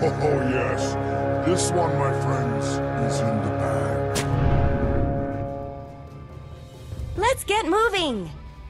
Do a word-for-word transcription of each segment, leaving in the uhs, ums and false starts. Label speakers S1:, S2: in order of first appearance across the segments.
S1: Oh yes, this one, my friends, is in the bag.
S2: Let's get moving!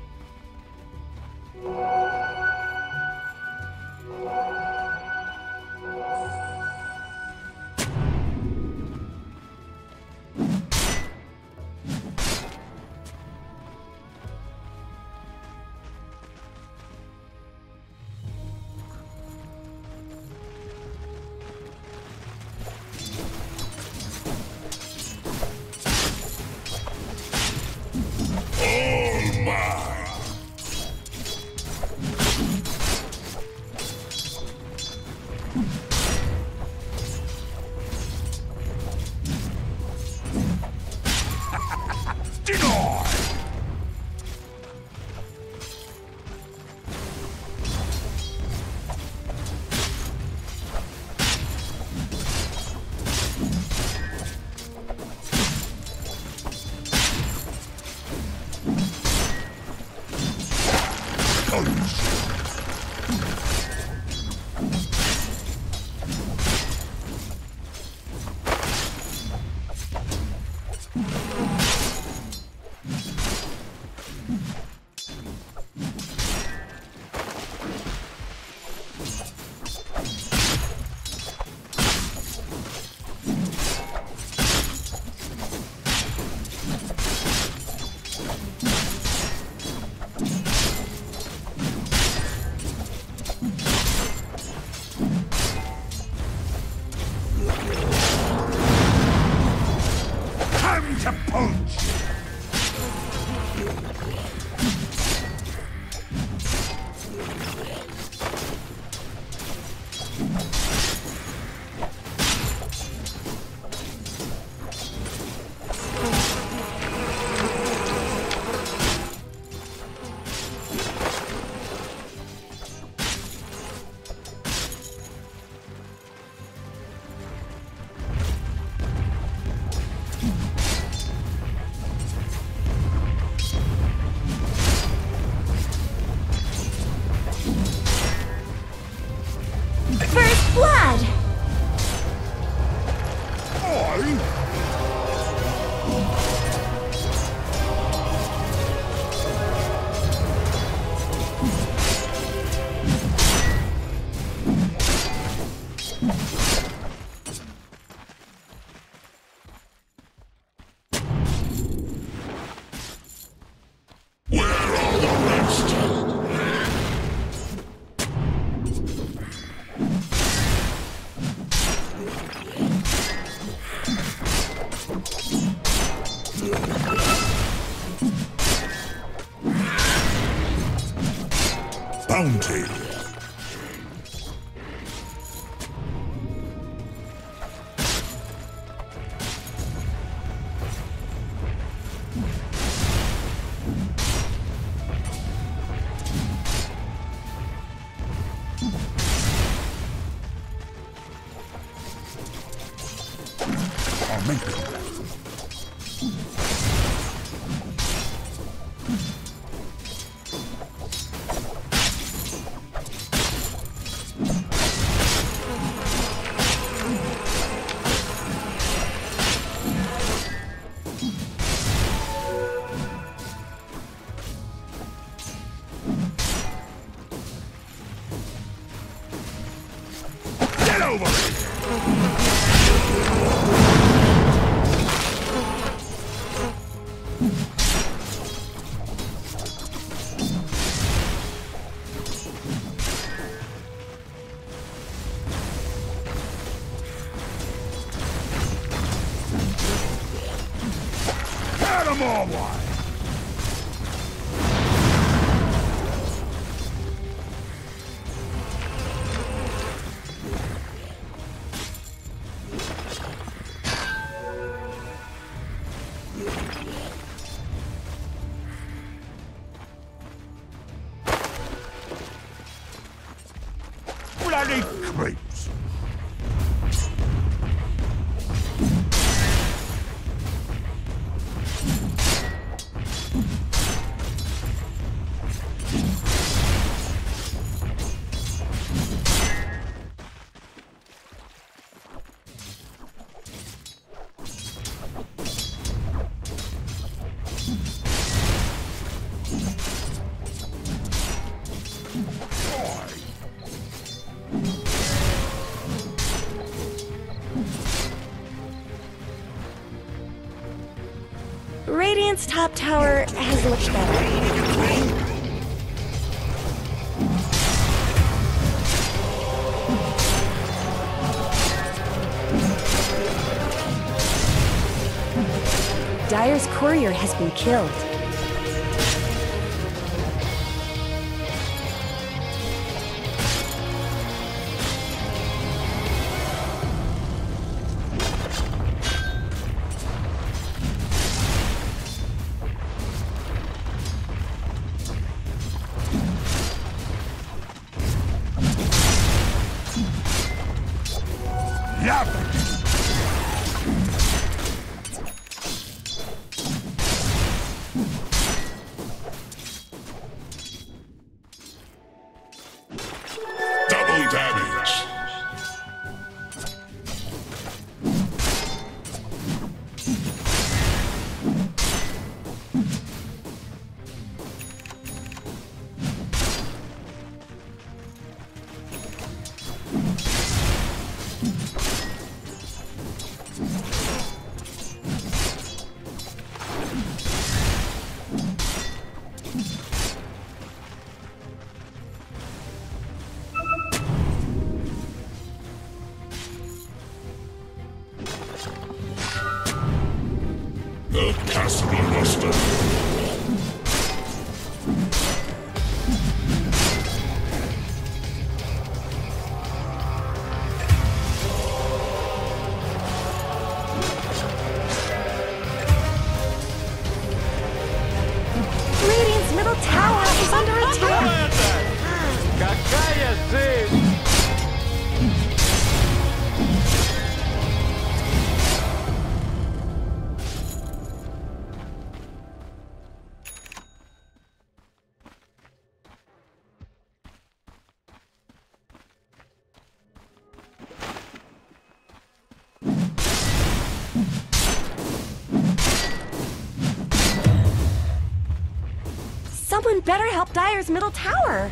S1: Bounty. I'll make it. More wine. Bloody creeps.
S2: Radiance top tower has looked better. Dire's courier has been killed.
S1: The castle must have...
S2: Radiant's middle tower is under attack!
S3: Какая жизнь!
S2: Someone better help Dire's middle tower!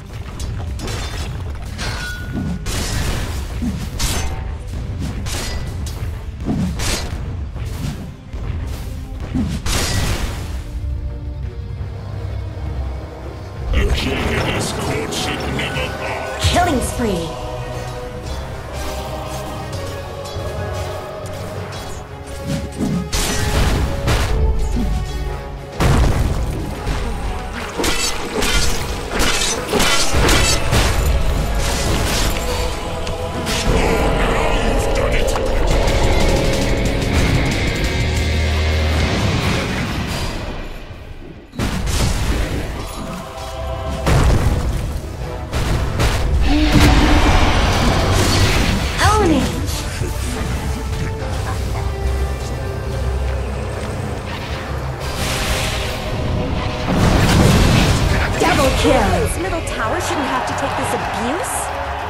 S1: A king in his court should never pass.
S2: Killing spree! His middle tower shouldn't have to take this abuse.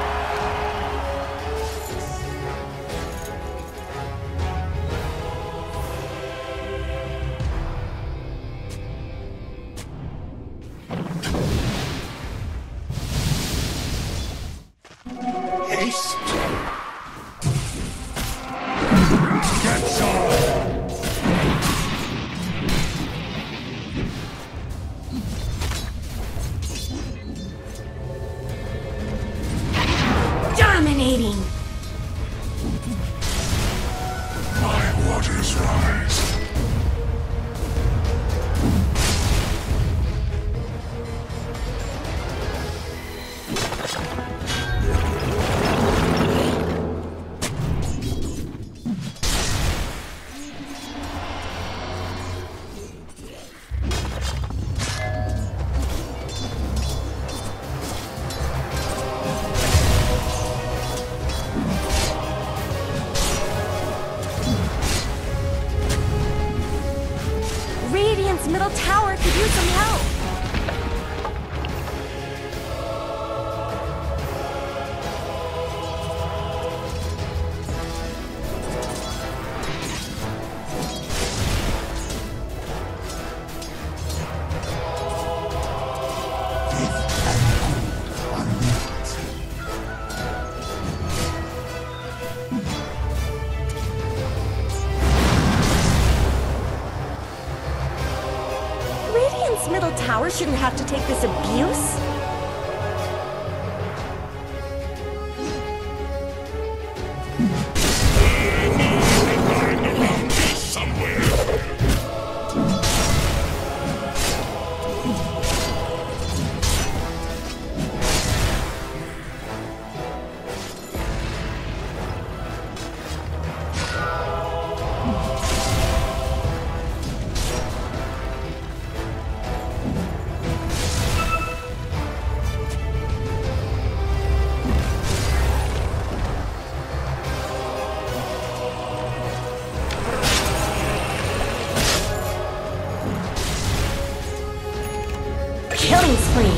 S1: Haste. Get some.
S2: Dominating!
S1: My waters rise.
S2: Radiant's middle tower could use some help. Radiant's middle tower shouldn't have to take this abuse. Killing spree.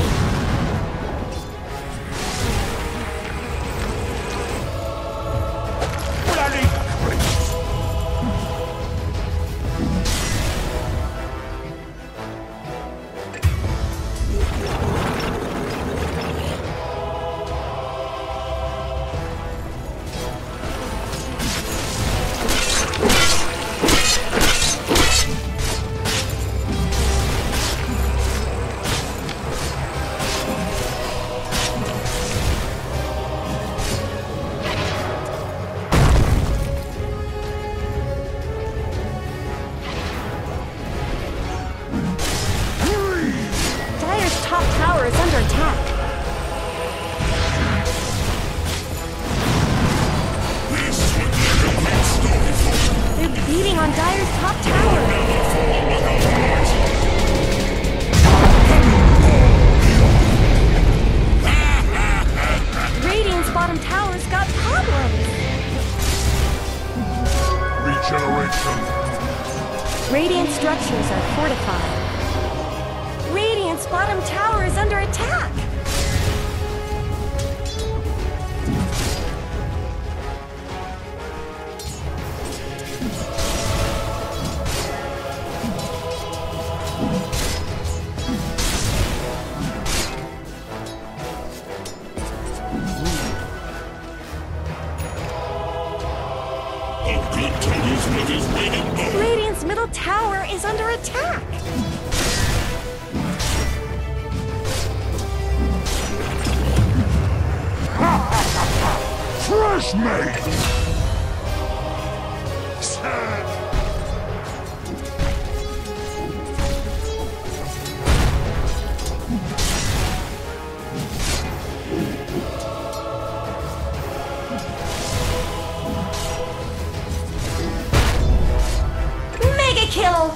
S2: Radiant structures are fortified. Radiant's bottom tower is under attack! Radiant's middle tower is under attack!
S1: Fresh mate!
S2: Kill!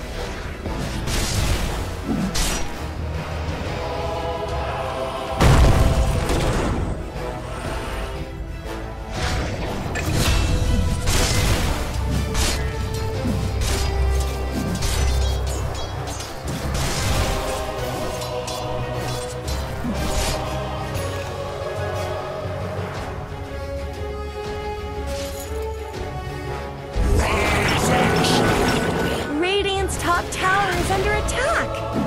S2: Top tower is under attack!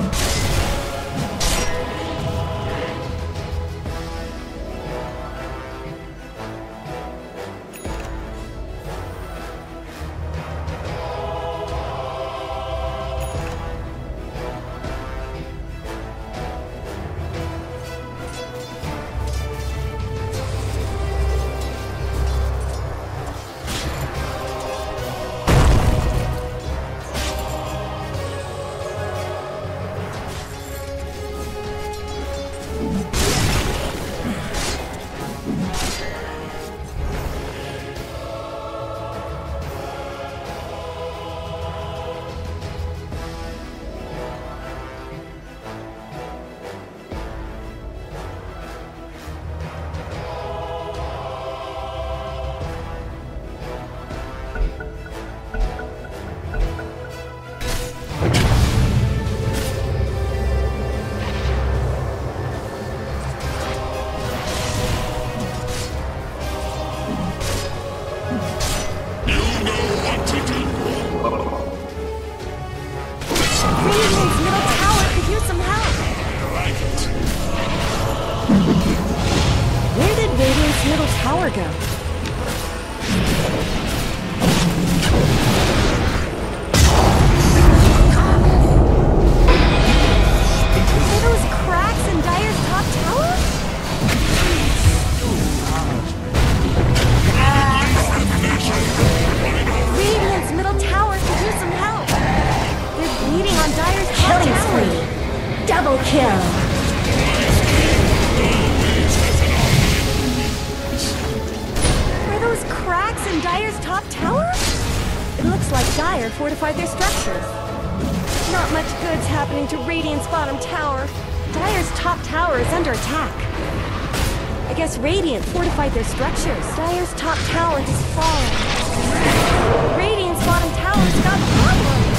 S2: Middle tower go? Dire's killing spree. Double kill. Are those cracks in Dire's top tower? It looks like Dire fortified their structures. Not much good's happening to Radiant's bottom tower. Dire's top tower is under attack. I guess Radiant fortified their structures. Dire's top tower has fallen. Radiant's bottom tower's got problems.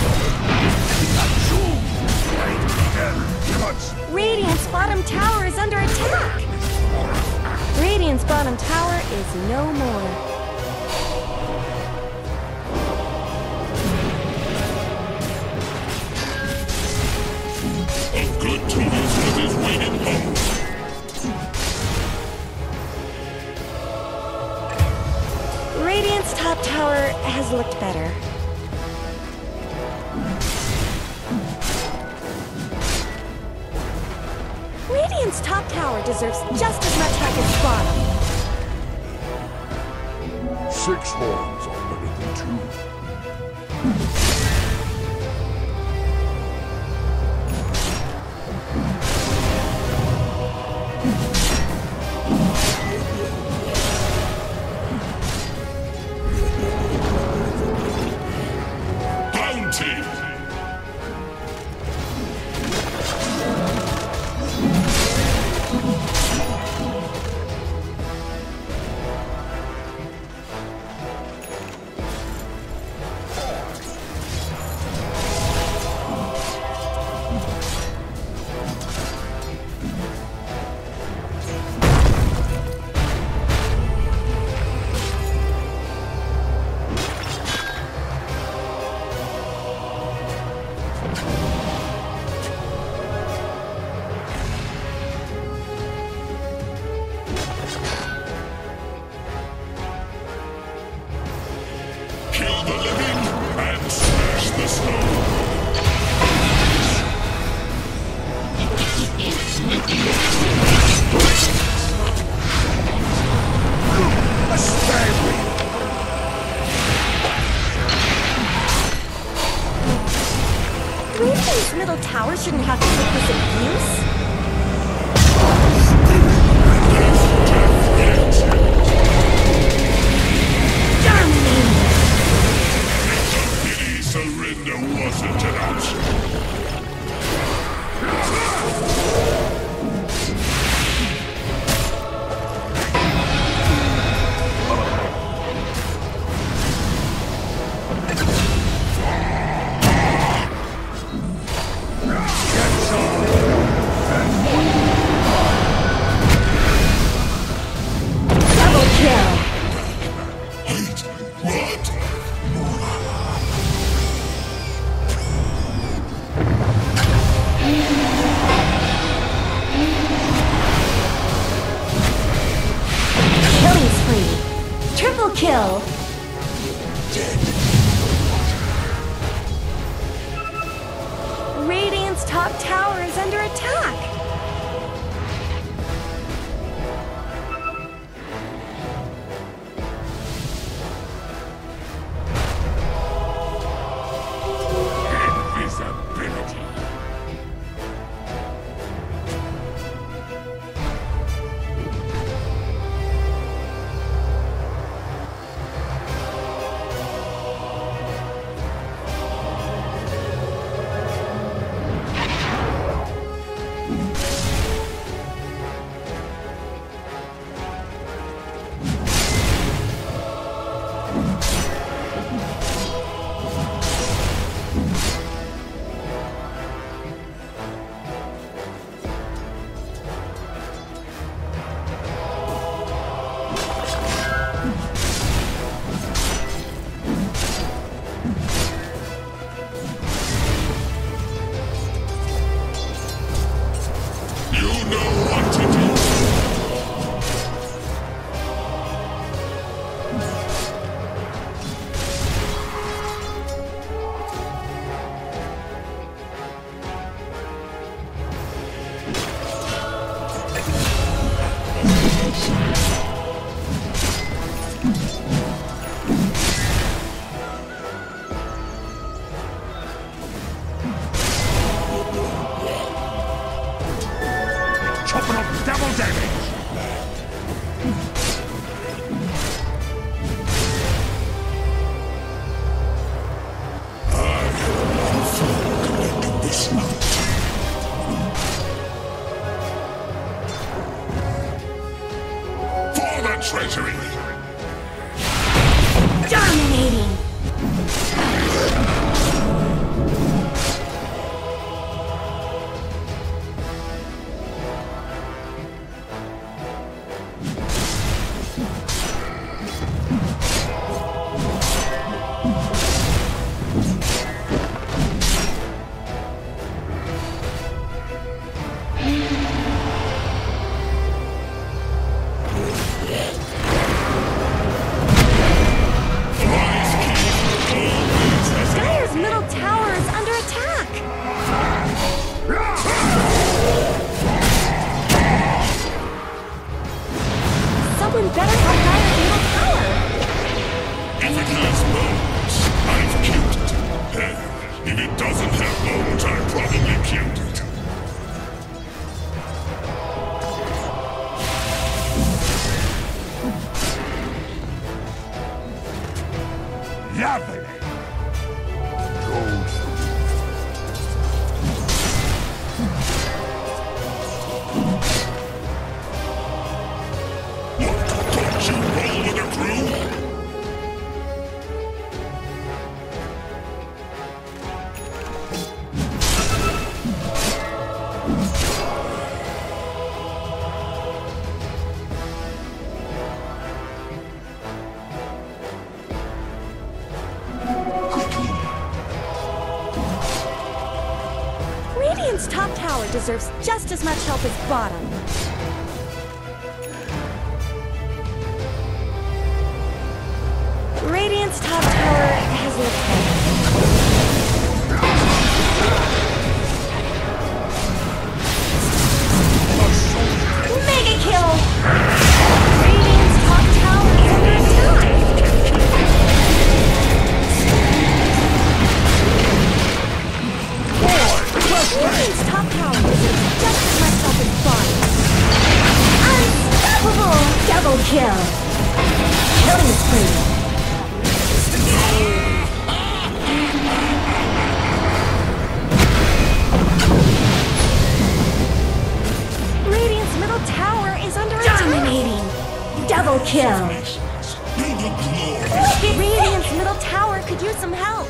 S2: Radiant's bottom tower is under attack. Radiant's bottom tower is no more.
S1: A good tombstone is waiting home.
S2: Radiant's top tower has looked better. Radiant's top tower deserves just as much as its bottom.
S1: Six horns are better than two.
S2: Radiant's middle tower shouldn't have to take this abuse.
S1: Pity surrender wasn't an option.
S2: Kill. Radiant's top tower is under attack.
S1: Invisibility. Triple damage!
S4: Treasury!
S2: Dominating! Radiant's top tower deserves just as much help as bottom. Radiant's top tower has no plan. Mega kill! Radiant's top tower is under attack! Radiant's top tower deserves just as much help as bottom. Unstoppable! Double kill! Killing spree! Radiant's middle tower is under attack! Dominating! Double kill! Radiant's middle tower could use some help!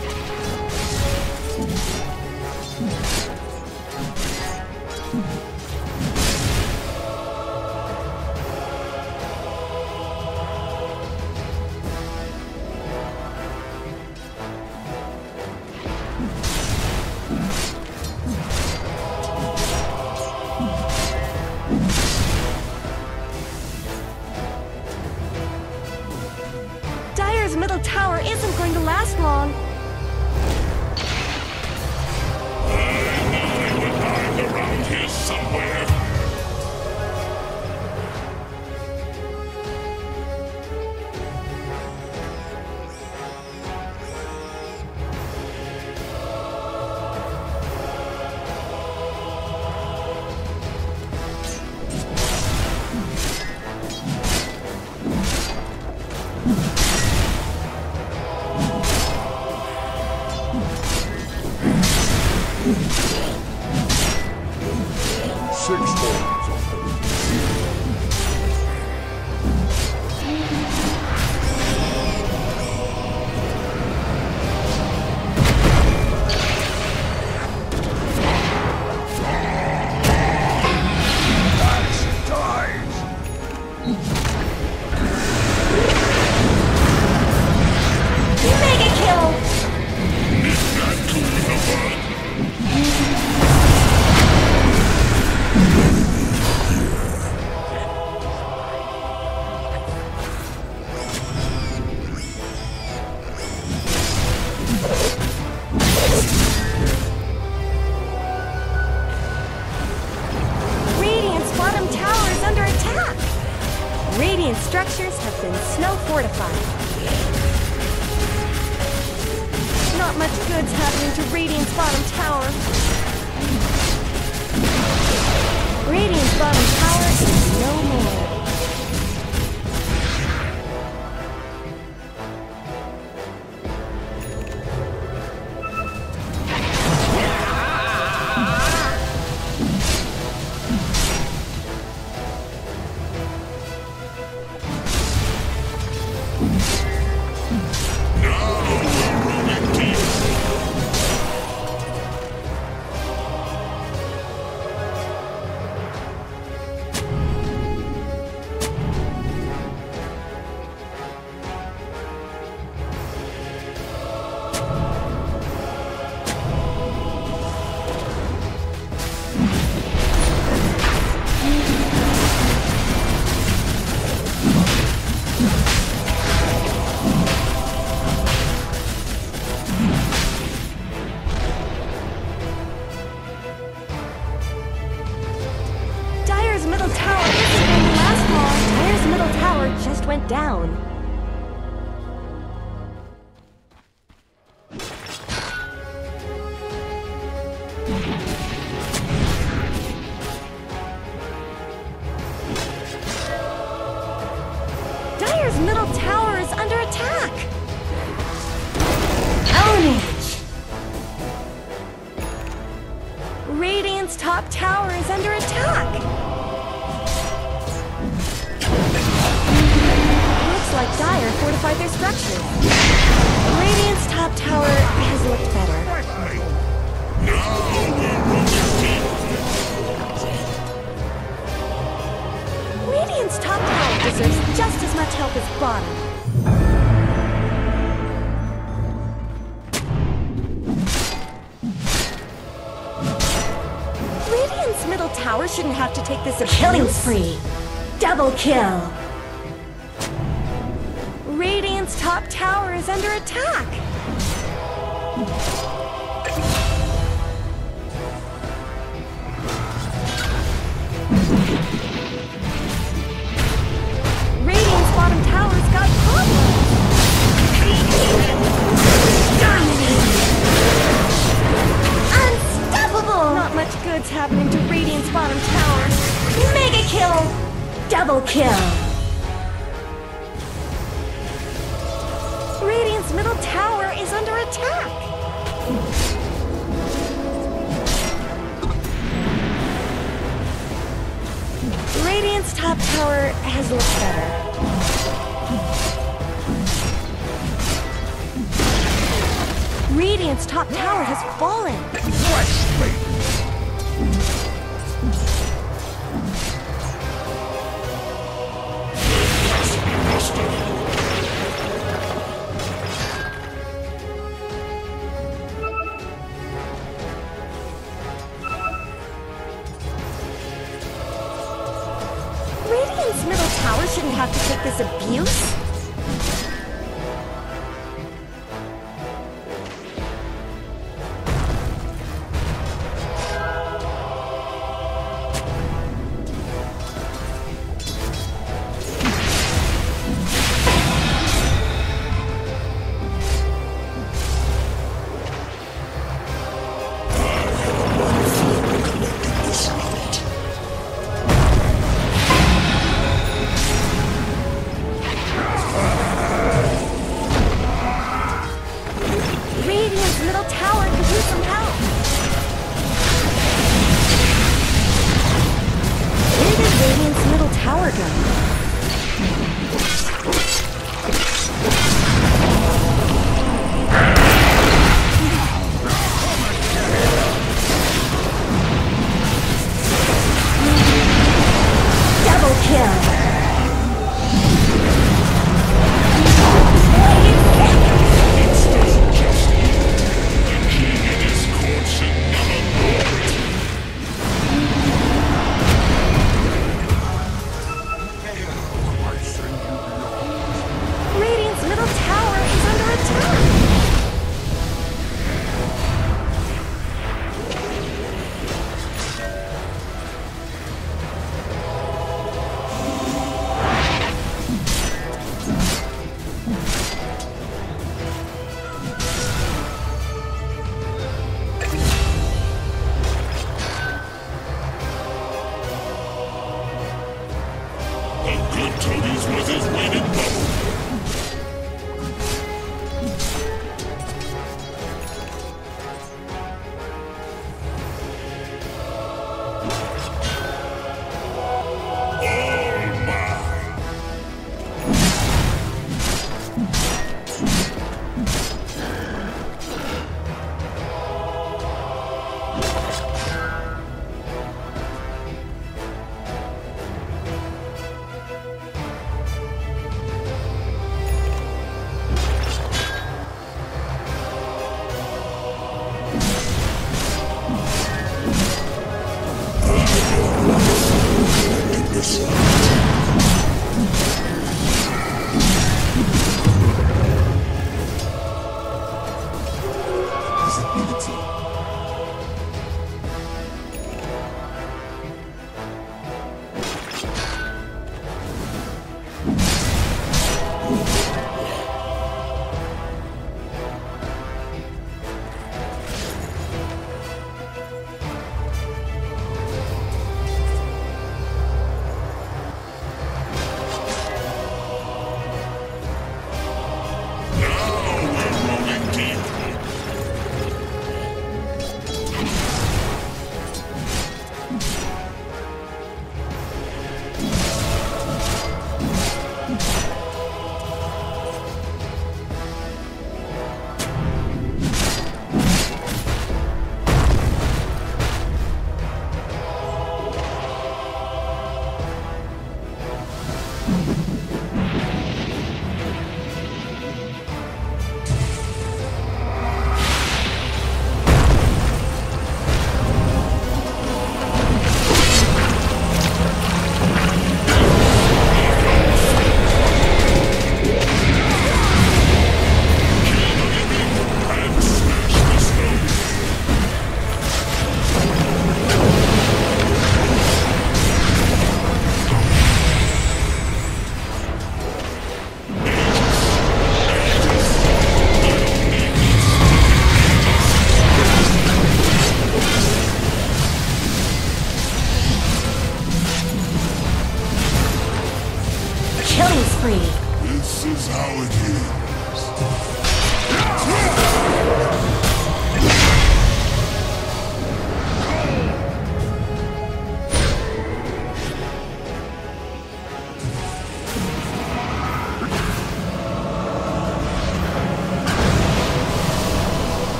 S2: Middle tower isn't going to last long.
S4: I'm around here somewhere.
S1: Six more.
S2: Radiant structures have been snow fortified. Not much good's happening to Radiant's bottom tower. Radiant's bottom tower went down. Dire's middle tower is under attack. Ownage! Radiant's top tower is under attack. Looks like Dire fortified their structure. Radiant's top tower has looked better. Radiant's top tower deserves just as much help as bottom. Radiant's middle tower shouldn't have to take this killing spree. Double kill. Radiant's top tower is under attack. Radiant's bottom tower's got problems. Dominating. Unstoppable. Not much good's happening to Radiant's bottom tower. Mega kill. Double kill. Radiant's middle tower is under attack. Radiant's top tower has looked better. Radiant's top tower has fallen. Radiant's middle tower shouldn't have to take this abuse.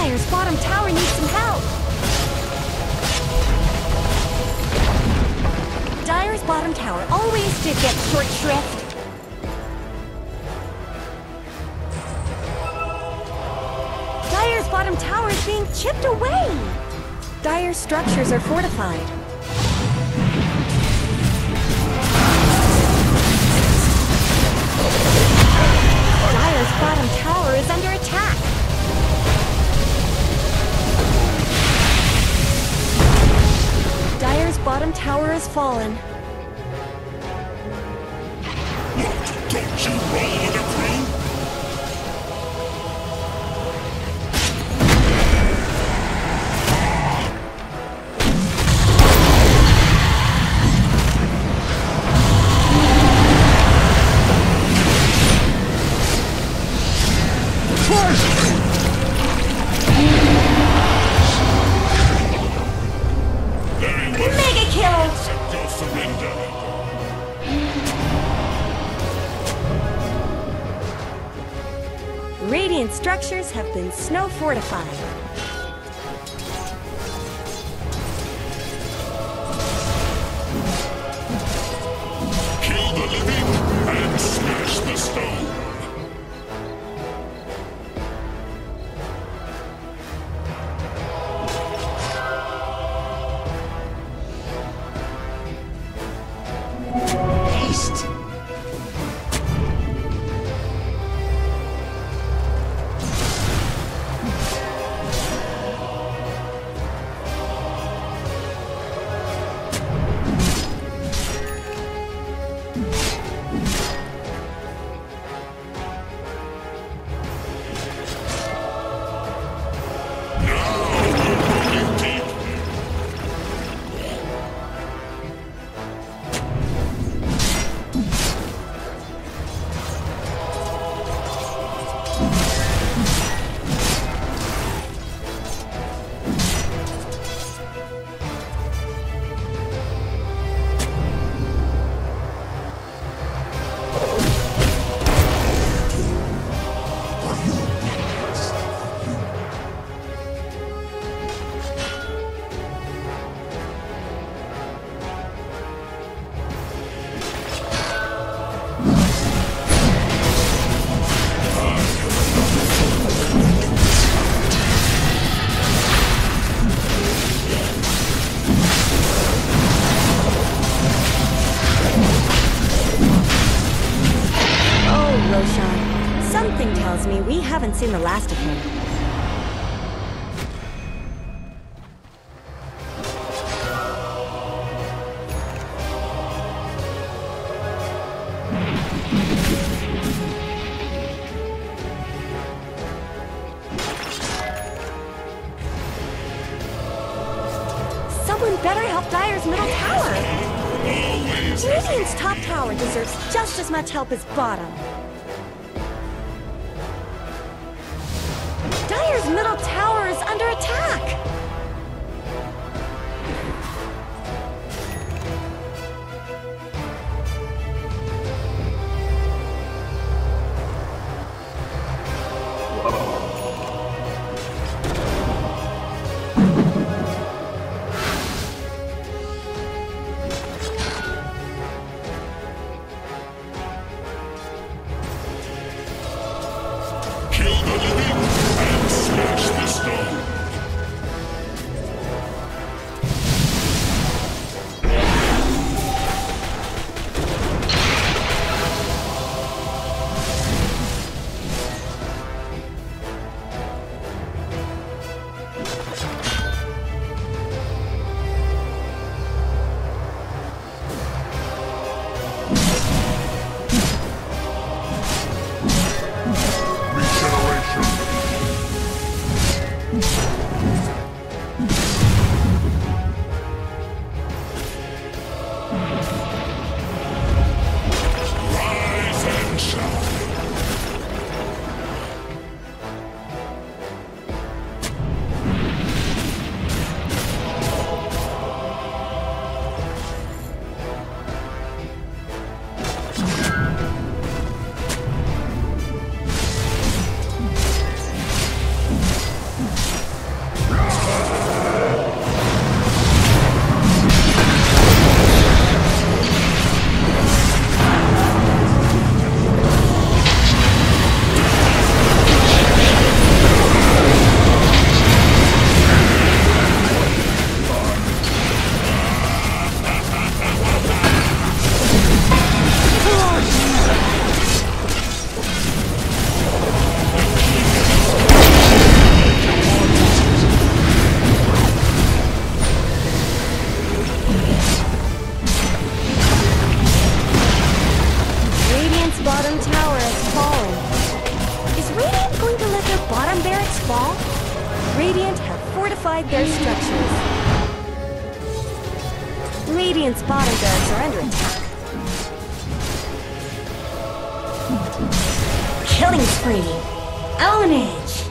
S2: Dire's bottom tower needs some help. Dire's bottom tower always did get short shrift. Dire's bottom tower is being chipped away. Dire's structures are fortified. Dire's bottom tower is under attack. Dire's bottom tower has fallen.
S4: What? Don't you roll with a crew?
S2: Radiant structures have been snow fortified.
S4: Kill the living and smash the stone. Haste.
S2: Something tells me we haven't seen the last of him. Someone better help Dire's middle tower! Radiant's top tower deserves just as much help as bottom. Dire's middle tower is under attack! fall, Radiant have fortified their structures. Radiant's bottom barracks are under attack. Killing spree! Ownage!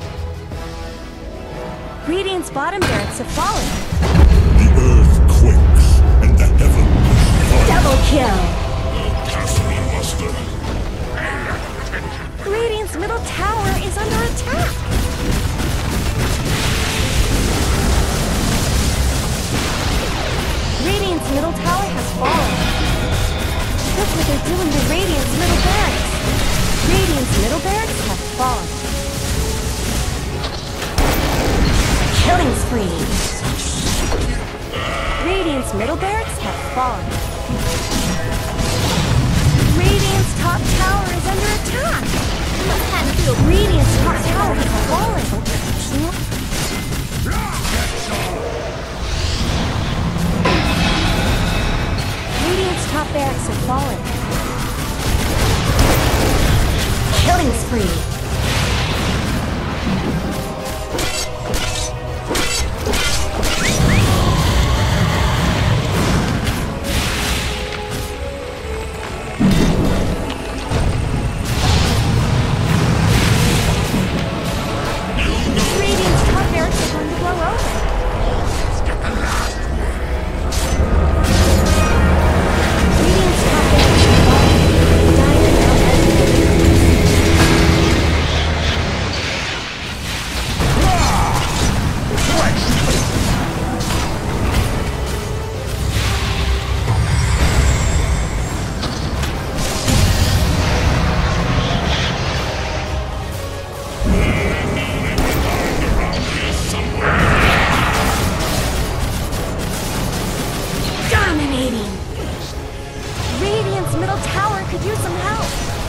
S2: Radiant's bottom barracks have fallen.
S4: The earth quakes, and the heavens vibrate.
S2: Double kill!
S4: Castle Master.
S2: Radiant's middle tower is under attack. Radiant's middle tower has fallen. Look what they're doing to Radiant's middle barracks. Radiant's middle barracks have fallen. Killing spree. Radiant's middle barracks have fallen. Radiant's top tower is under attack. Radiant's top tower has fallen. Radiant's top barracks have fallen. Killing spree. Radiant's top barracks are going to blow over. Radiant's top barracks have fallen. Dire now has dominating. Radiant's middle tower could use some help.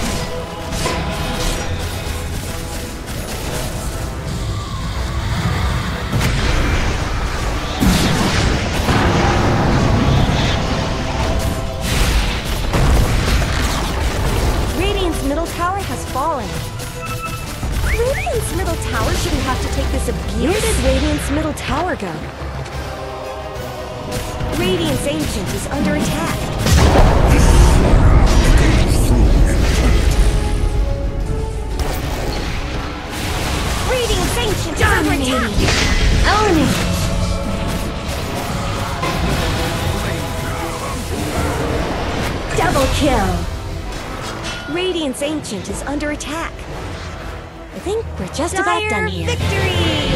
S2: Radiant's middle tower has fallen. Radiant's middle tower shouldn't have to take this abuse. Where did Radiant's middle tower go? Radiant's Ancient is under attack. Radiant's Ancient is under attack. Own it. Double kill. Radiant's Ancient is under attack. I think we're just about done here. Victory!